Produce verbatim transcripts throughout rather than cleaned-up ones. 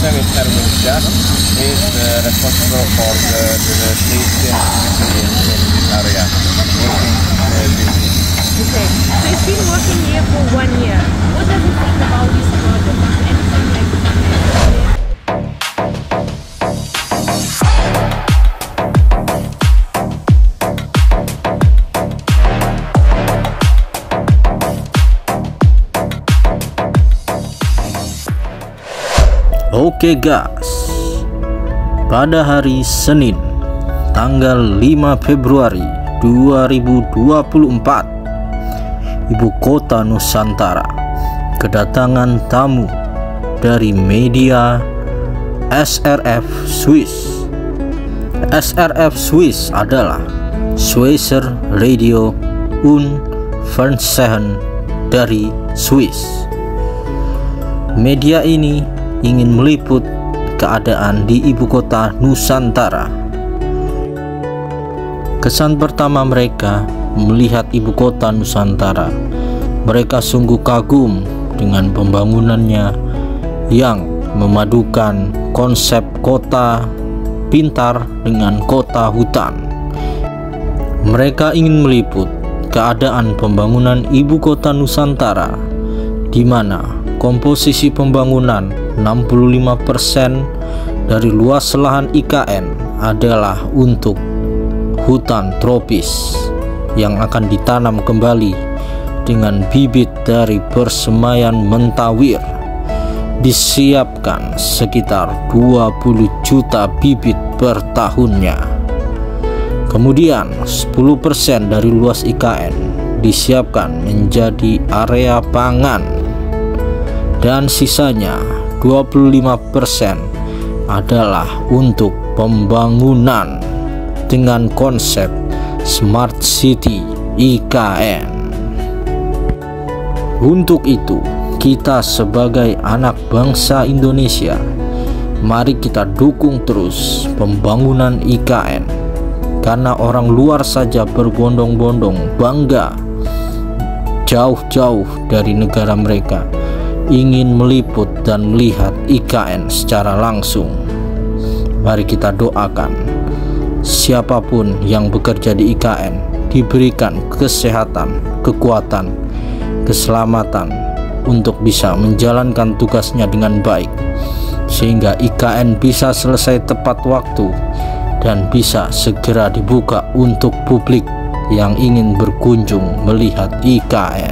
Minister Minister is uh, responsible for the, the safety and security in, in this area. Working, uh, okay, so it's been working here for one year. What does it think about this project? Is anything like this? Oke guys, pada hari Senin tanggal lima Februari dua ribu dua puluh empat, Ibu Kota Nusantara kedatangan tamu dari media S R F Swiss. S R F Swiss adalah Schweizer Radio und Fernsehen dari Swiss. Media ini ingin meliput keadaan di ibu kota Nusantara. Kesan pertama mereka melihat ibu kota Nusantara, mereka sungguh kagum dengan pembangunannya yang memadukan konsep kota pintar dengan kota hutan. Mereka ingin meliput keadaan pembangunan ibu kota Nusantara, di mana komposisi pembangunan enam puluh lima persen dari luas lahan I K N adalah untuk hutan tropis yang akan ditanam kembali dengan bibit dari persemaian mentawir. Disiapkan sekitar dua puluh juta bibit per tahunnya. Kemudian sepuluh persen dari luas I K N disiapkan menjadi area pangan, dan sisanya dua puluh lima persen adalah untuk pembangunan dengan konsep Smart City I K N. Untuk itu, kita sebagai anak bangsa Indonesia, mari kita dukung terus pembangunan I K N, karena orang luar saja berbondong-bondong bangga jauh-jauh dari negara mereka ingin meliput dan melihat I K N secara langsung. Mari kita doakan siapapun yang bekerja di I K N diberikan kesehatan, kekuatan, keselamatan untuk bisa menjalankan tugasnya dengan baik, sehingga I K N bisa selesai tepat waktu dan bisa segera dibuka untuk publik yang ingin berkunjung melihat I K N.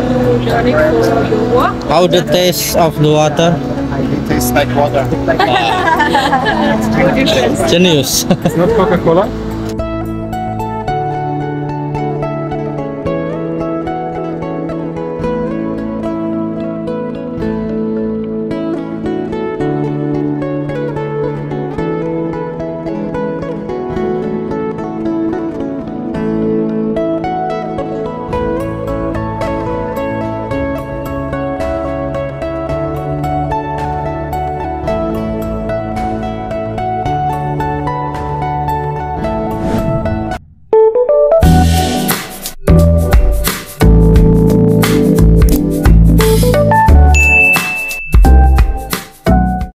you tonic for your walk. How the taste of the water? It tastes like water. That's no difference. Genius. It's not Coca-Cola.